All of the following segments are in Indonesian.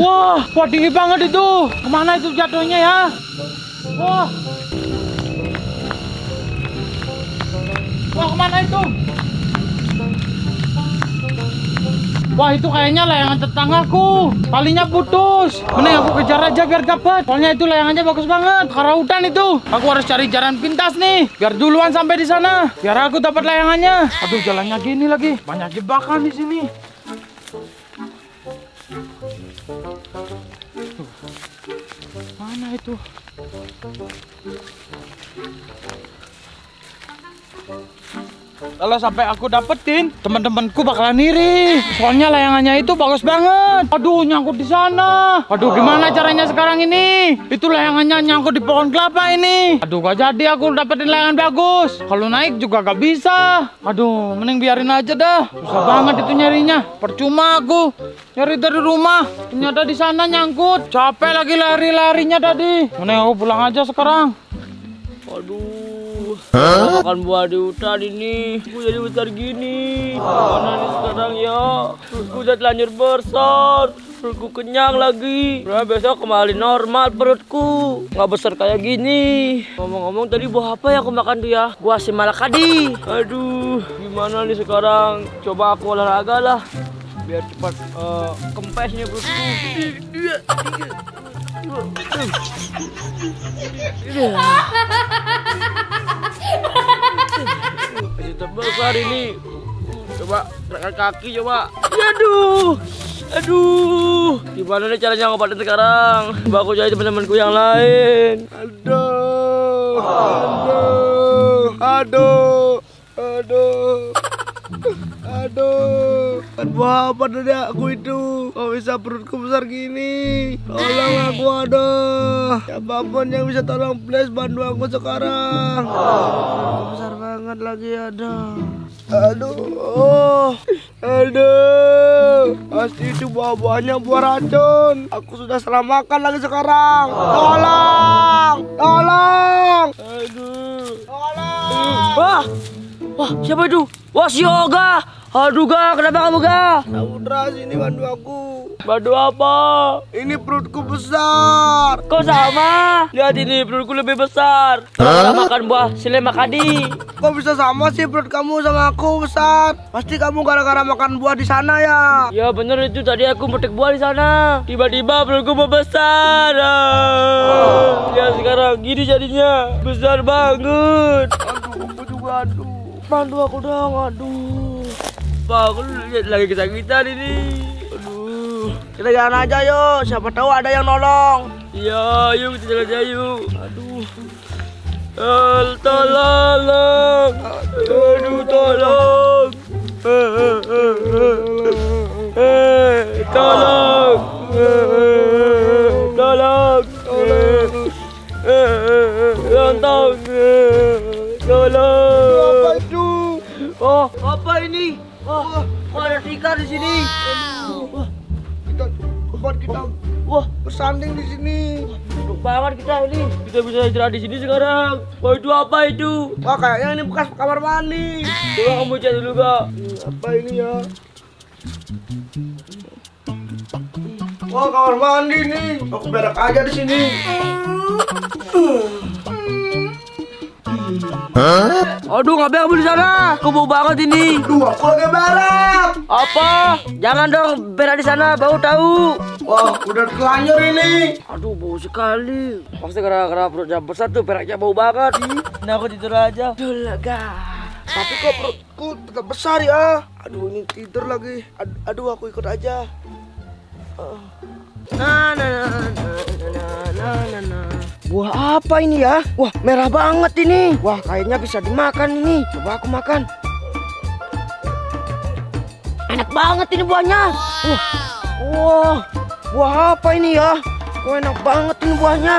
Wah, tinggi banget itu. Kemana itu jatuhnya ya? Wah, kemana itu? Wah, itu kayaknya layangan tetanggaku. Talinya putus. Mending aku kejar aja biar dapat. Soalnya itu layangannya bagus banget. Karautan itu. Aku harus cari jalan pintas nih. Biar duluan sampai di sana. Biar aku dapat layangannya. Aduh, jalannya gini lagi. Banyak jebakan di sini. Mana itu? Kalau sampai aku dapetin, teman-temanku bakalan iri. Soalnya layangannya itu bagus banget. Aduh, nyangkut di sana. Aduh, gimana caranya sekarang ini? Itu layangannya nyangkut di pohon kelapa ini. Aduh, gak jadi aku dapetin layangan bagus. Kalau naik juga gak bisa. Aduh, mending biarin aja dah. Susah banget itu nyarinya. Percuma aku nyari dari rumah. Ternyata di sana nyangkut. Capek lagi lari-larinya tadi. Mending aku pulang aja sekarang. Aduh, makan buah di hutan ini. Gue jadi besar gini. Mana nih sekarang ya? Perutku udah telanjur besar. Perutku kenyang lagi. Udah besok kembali normal perutku. Nggak besar kayak gini. Ngomong-ngomong tadi buah apa ya aku makan tuh ya? Buah si malakadi. Aduh, gimana nih sekarang? Coba aku olahraga lah. Biar cepat kempesnya perutku. Masih terbesar ini. Coba gerakan kaki coba. Aduh, gimana nih caranya ngobatin sekarang? Coba aku cari teman-temanku yang lain. Aduh, kan buah apa tadi aku itu? Kok bisa perutku besar gini? Tolong aku, aduh. Siapapun yang bisa tolong, please bantu aku sekarang. Perutku besar banget lagi, aduh. Pasti itu buah-buahnya buah racun. Aku sudah salah makan lagi sekarang. Tolong. Wah, siapa itu? Wah, si Yoga. Aduh, Ga, kenapa kamu, Ga? Samudra, sini bantu aku. Bantu apa? Ini perutku besar. Kok sama? Lihat ini, perutku lebih besar. Kalau makan buah silemakadi. Kok bisa sama sih perut kamu sama aku besar? Pasti kamu gara-gara makan buah di sana ya? Ya bener itu, tadi aku metik buah di sana. Tiba-tiba perutku membesar. Ya sekarang gini jadinya. Besar banget. Aduh, aku juga bantu aku dong, aduh. Pak, aku lagi kesakitan ini. Aduh. Kita jalan aja yuk, siapa tahu ada yang nolong. Iya, yuk kita jalan aja yuk. Aduh. Tolong. Aduh, tolong. Oh, apa ini? Wah, ada tikar di sini. Wah, kita bersanding di sini. Duduk banget kita ini. Kita bisa istirahat di sini sekarang. Wah, itu apa itu? Wah, kayaknya ini bekas kamar mandi. Coba kamu cek dulu, Kak. Apa ini ya? Wah, kamar mandi nih. Aku berak aja di sini. Aduh, ngapain kamu di sana? Aku bau banget ini. Aduh, aku lagi berak. Apa? Jangan dong berak di sana, bau tahu. Wah, udah terlanjur ini. Aduh, bau sekali. Pasti gara-gara perutnya besar tuh beraknya bau banget. Nah, aku tidur aja. Lega. Tapi kok perutku tetap besar ya? Aduh, ini tidur lagi. Aduh, aku ikut aja. Buah apa ini ya? Wah, merah banget ini. Wah, kayaknya bisa dimakan ini. Coba aku makan. Enak banget ini buahnya. Wah, buah apa ini ya? Wah, enak banget ini buahnya.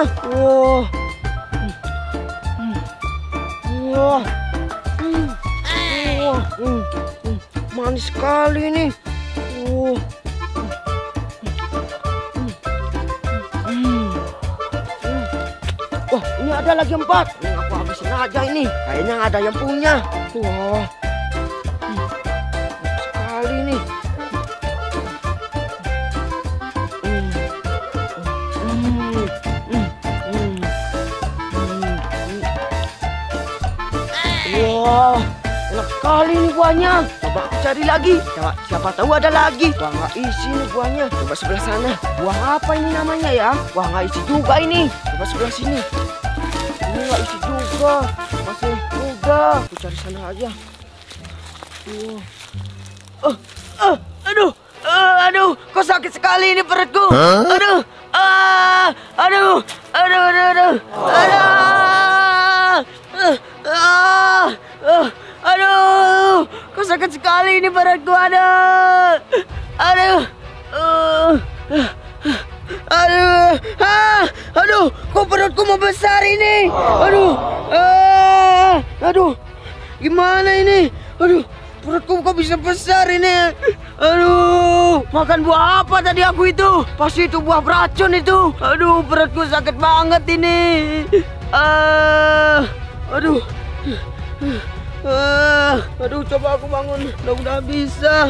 Manis sekali ini. Wah, ini ada lagi 4. Aku habisin aja ini. Kayaknya ada yang punya. Wah, sekali nih. sekali nih buahnya. Coba aku cari lagi. Siapa tahu ada lagi. Wah, nggak isi nih buahnya. Coba sebelah sana. Buah apa ini namanya ya? Wah, nggak isi juga ini. Coba sebelah sini. Ini nggak isi juga. Masih muda. Aku cari sana aja. Aduh, kok sakit sekali ini perutku. Aduh, kok sakit sekali ini perutku. Aduh, kok perutku mau besar ini. Gimana ini? Perutku kok bisa besar ini? Makan buah apa tadi aku itu? Pasti itu buah beracun itu. Perutku sakit banget ini. Coba aku bangun. Udah bisa.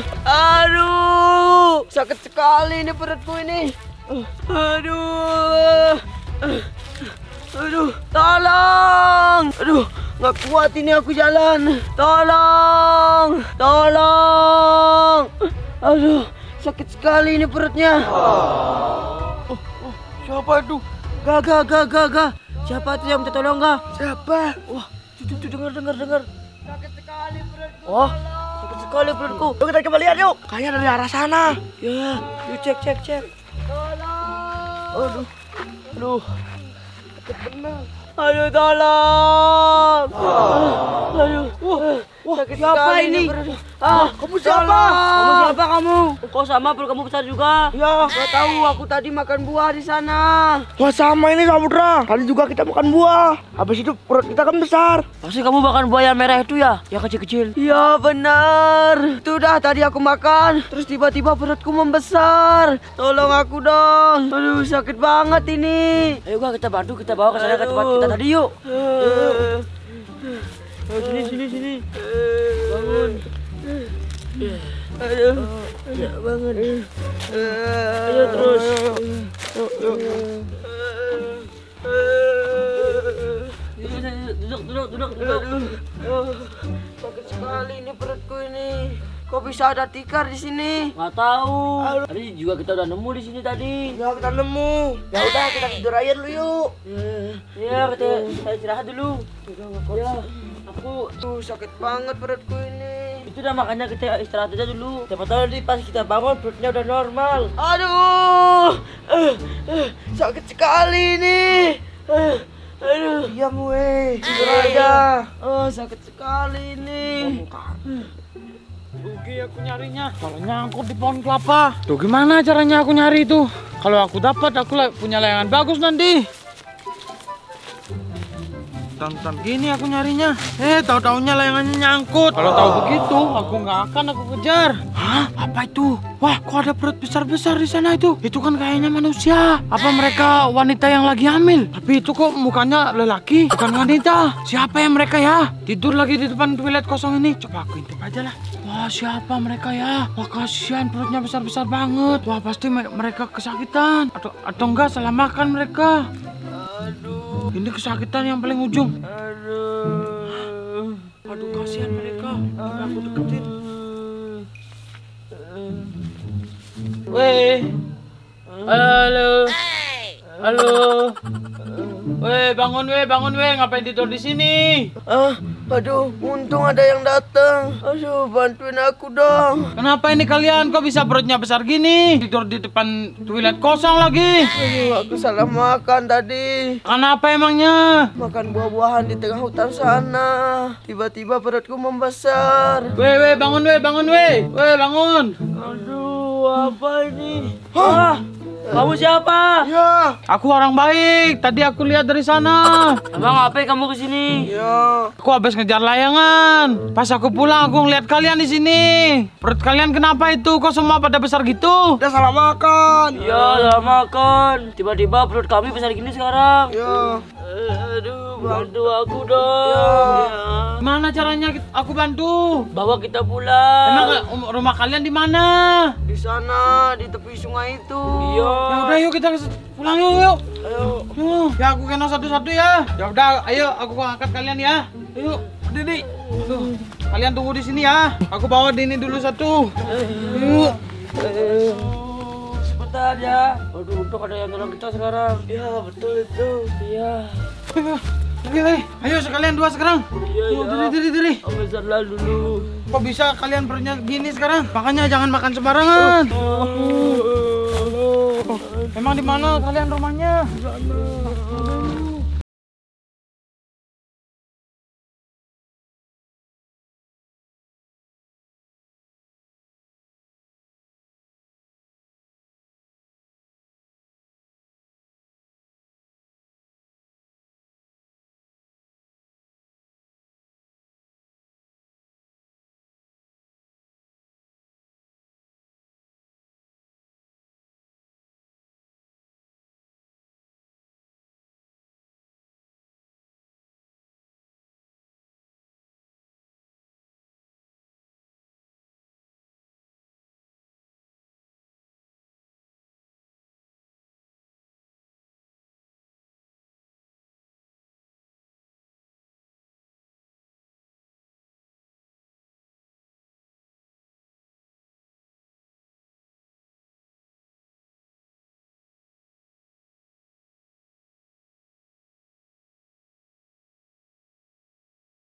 Sakit sekali ini perutku ini. Tolong. Nggak kuat ini aku jalan. Tolong. Sakit sekali ini perutnya. Siapa itu? Gak. Siapa itu yang minta tolong, Gak? Siapa? Wah, itu dengar. Sakit sekali perutku. Oh, sakit sekali perutku. Yuk kita coba lihat yuk. Kayaknya dari arah sana. Ya, yuk cek. Tolong. Sakit siapa ini? Kamu siapa? Kamu siapa kamu? Kok sama perut kamu besar juga? Ya, gak tahu. Aku tadi makan buah di sana. Wah sama ini Samudra. Tadi juga kita makan buah. Habis itu perut kita kan besar. Pasti kamu makan buah yang merah itu ya? Yang kecil-kecil. Iya benar. Itu dah tadi aku makan. Terus tiba-tiba perutku membesar. Tolong aku dong. Sakit banget ini. Ayo Gak, kita bantu. Kita bawa ke sana ke tempat kita tadi yuk. Sini. Bangun. Bangun. Ayo terus. Duduk. Sakit sekali ini perutku ini. Kok bisa ada tikar di sini? Nggak tahu. Tadi juga kita udah nemu di sini tadi. Ya kita nemu. Ya udah kita tidur aja dulu yuk. Iya, kita istirahat dulu. Ya, aku Sakit banget perutku ini. itu dah makanya kita istirahat aja dulu. Siapa tahu nanti pas kita bangun perutnya udah normal. Sakit sekali ini. Diam weh. Tidur aja. Sakit sekali ini. Rugi aku nyarinya. Kalau nyangkut di pohon kelapa. Tuh gimana caranya aku nyari itu? Kalau aku dapat, aku punya layangan bagus nanti. Tonton gini aku nyarinya. Tahu-taunya layangannya nyangkut. Kalau tahu begitu, aku nggak akan aku kejar. Hah? Apa itu? Wah, kok ada perut besar-besar di sana itu? Itu kan kayaknya manusia. Apa mereka wanita yang lagi hamil? Tapi itu kok mukanya lelaki, bukan wanita. Siapa yang mereka ya? Tidur lagi di depan toilet kosong ini. Coba aku intip aja lah. Wah, siapa mereka ya? Wah, kasihan perutnya besar-besar banget. Wah, pasti mereka kesakitan. Atau enggak salah makan mereka. Ini kesakitan yang paling ujung. Aduh, kasihan mereka. Aku deketin. Weh. Halo. Bangun weh. Ngapain tidur di sini? Aduh, untung ada yang datang. Aduh, bantuin aku dong. Kenapa ini kalian? Kok bisa perutnya besar gini? Tidur di depan toilet kosong lagi. Aduh, aku salah makan tadi. Kenapa emangnya? Makan buah-buahan di tengah hutan sana. Tiba-tiba perutku membesar. Weh, bangun weh. Bangun. Aduh, apa ini? Kamu siapa? Ya. Aku orang baik. Tadi aku lihat dari sana. Emang ngapain kamu kesini? Ya. Aku habis ngejar layangan. Pas aku pulang, aku ngeliat kalian di sini. Perut kalian kenapa itu? Kok semua pada besar gitu? Udah salah makan. Iya, udah makan. Tiba-tiba perut kami besar gini sekarang. Ya. Aduh, bantu aku dong. Ya. Gimana caranya aku bantu? Bawa kita pulang. Emang rumah kalian di mana? Di sana, di tepi sungai itu. Iya. Ya udah yuk kita pulang yuk. Ayo. Ya aku kena satu-satu ya. Ya udah, ayo aku angkat kalian ya. Ayo, Didi. Tuh. kalian tunggu di sini ya. Aku bawa ini dulu satu. Yuk. Cepetan ya. Aduh, untung ada yang nolong kita sekarang. Ya betul itu. Iya. Oke, ayo sekalian dua sekarang. Iya, iya. Diri. Ambil sandal dulu. Kok bisa kalian perutnya gini sekarang? Makanya jangan makan sembarangan. Emang di mana kalian rumahnya? Sana.